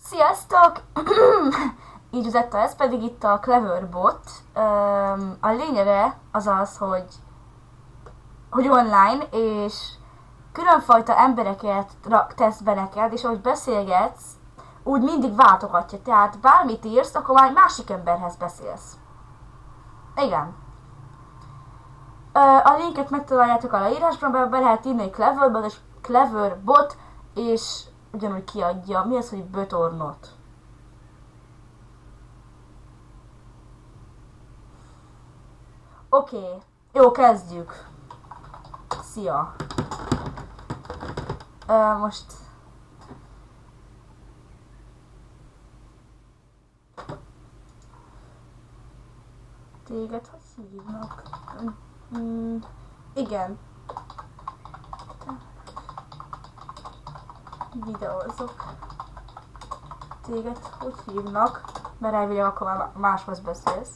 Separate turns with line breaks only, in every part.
Sziasztok! Így üzette, ez pedig itt a Cleverbot. A lényege az az, hogy online, és különfajta embereket tesz be neked, és ahogy beszélgetsz, úgy mindig váltogatja. Tehát bármit írsz, akkor már egy másik emberhez beszélsz. Igen. A linket megtaláljátok a leírásban, be lehet írni Cleverbot, és ugyanúgy kiadja. Mi az, hogy bötornot? Oké, jó, kezdjük. Szia. Most... Téged hogy hívnak? Igen. Videózok. Téged hogy hívnak? Mert elvileg akkor már máshoz beszélsz.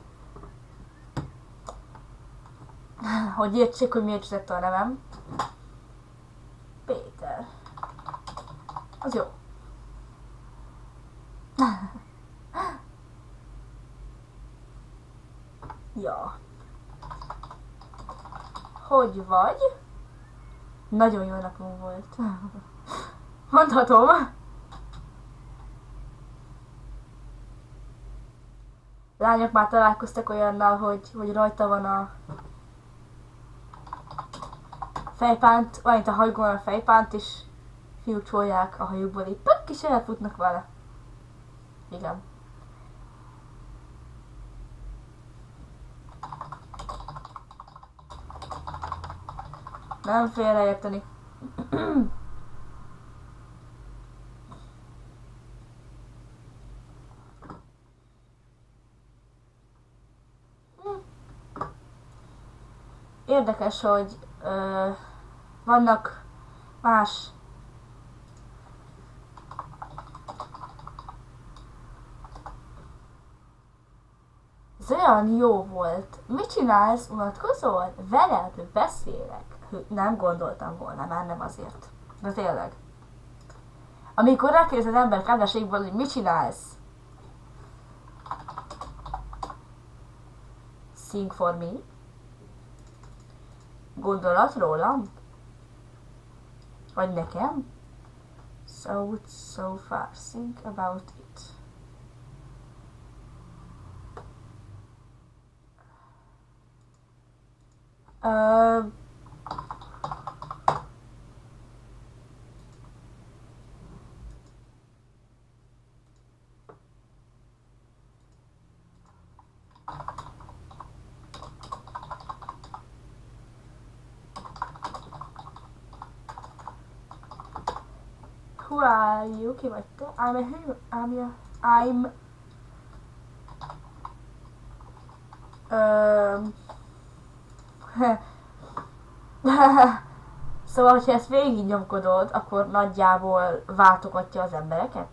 Hogy értsék, hogy miért üzett a nevem. Péter. Az jó. Ja. Hogy vagy? Nagyon jó napom volt. Mondhatom. Lányok már találkoztak olyannal, hogy rajta van a fejpánt, valamint a hajgon a fejpánt, és fiúk csolják a hajukból, így pök, és elfutnak vele. Igen. Nem félreérteni. Érdekes, hogy vannak más ez olyan jó volt. Mit csinálsz, unatkozol? Veled beszélek. Nem gondoltam volna, már nem azért. De tényleg. Amikor rákérdez az ember kedveségből, hogy mit csinálsz? Sing for me. Gondolat rólam? Vagy nekem? So far. Think about it. Who are you? Ki vagy te? I'm a hero. Szóval, hogyha ezt végig nyomkodod, akkor nagyjából váltogatja az embereket?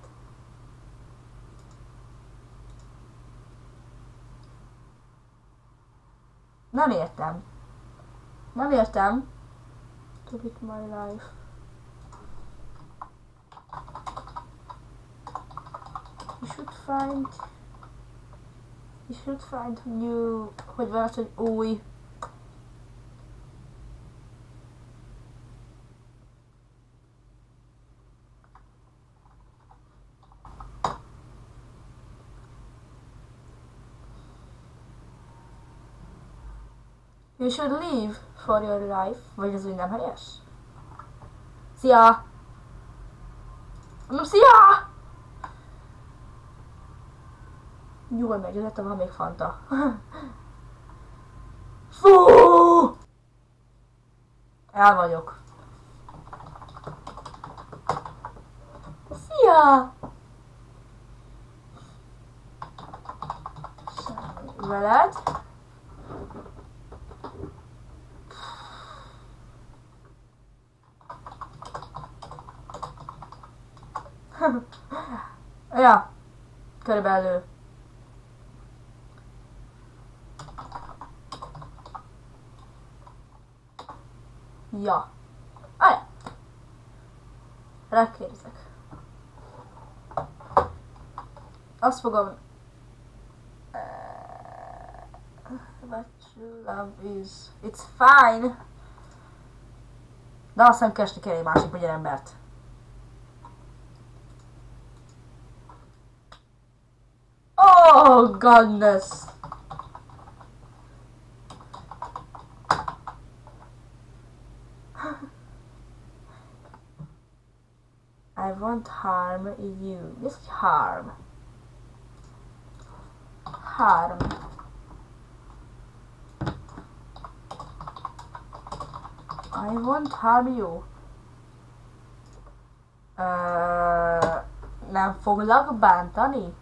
Nem értem. Nem értem. To live my life. You should find new, hogy van az, hogy új. You should leave for your life, vagy az úgy nem helyes? Szia! Mondom, szia! Jól megy, jöttem, van még Fanta. Fú! El vagyok. Szia! Veled? Ja, körülbelül. Ja. Rákérdezek. Azt fogom... What true love is... It's fine! De azt nem keresni kell egy másik magyar embert. Oh, goodness! I won't harm you. This is harm. Harm. I won't harm you. Nem foglak bántani?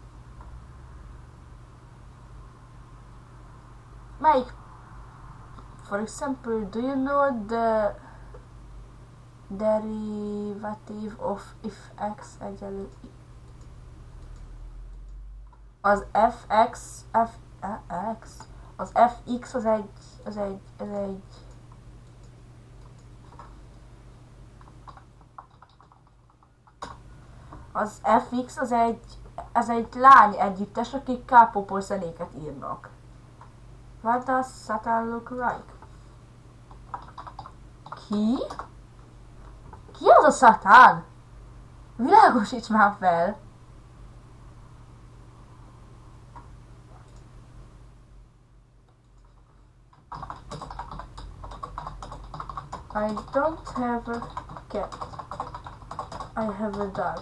Melyik? For example, do you know the derivative of if x egyenlő az fx az fx az egy az fx az egy lány együttes, akik K-popos zenéket írnak. What does Satan look like? Ki? Ki az a Satan? Világosíts már fel! I don't have a cat. I have a dog.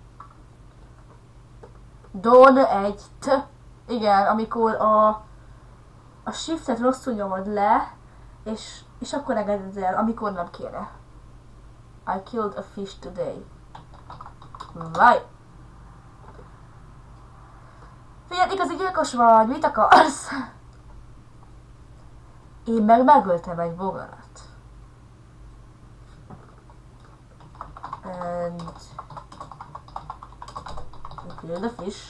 Don egy t. Igen, amikor a shiftet rosszul nyomod le, és akkor engeded el, amikor nem kéne. I killed a fish today. Right. Figyelj, igazi gyilkos vagy, mit akarsz? Én meg megöltem egy bogarat. And I killed a fish.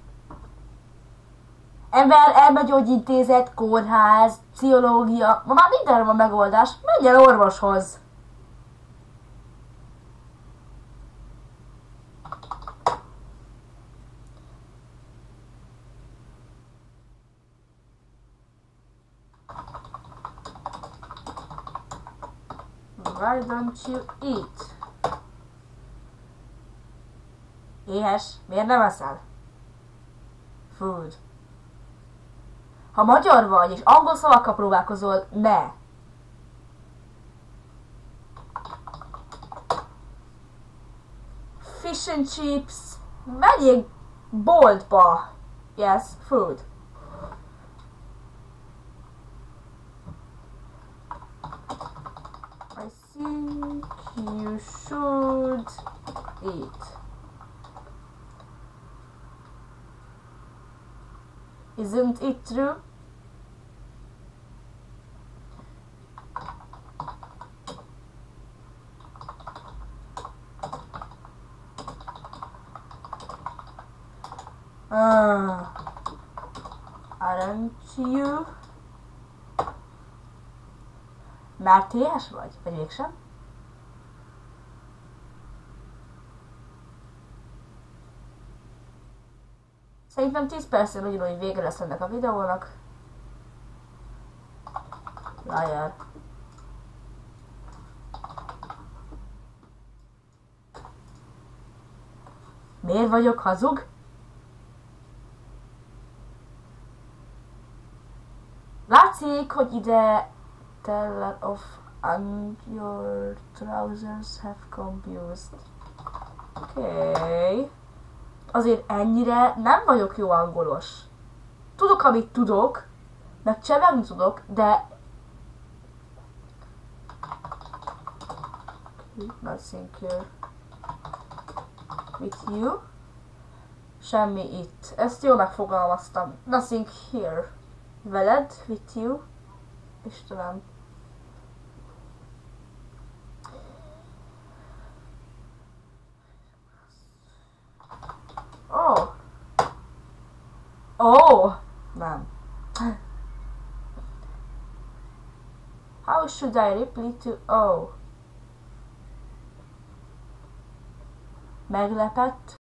Ember, elmegyógyintézet, kórház, pszichológia, ma már mindenre van megoldás, menj el orvoshoz! Why don't you eat? Éhes, miért nem eszel? Food. Ha magyar vagy és angol szavakkal próbálkozol, ne! Fish and chips. Menjél boltba. Yes, food. I think you should eat. Isn't it true? Aren't you? Már téhes vagy? Vagy mégsem? Szerintem 10 percen ugyanúgy vége lesz ennek a videónak. Liar. Miért vagyok hazug? Látszik, hogy ide tell of and your trousers have confused. Okay. Azért ennyire nem vagyok jó angolos. Tudok, amit tudok, meg csevegni tudok, de... Nothing here. With you. Semmi itt. Ezt jól megfogalmaztam. Nothing here. Veled, with you. Istenem. Oh. Oh. Nem. How should I reply to oh? Meglepett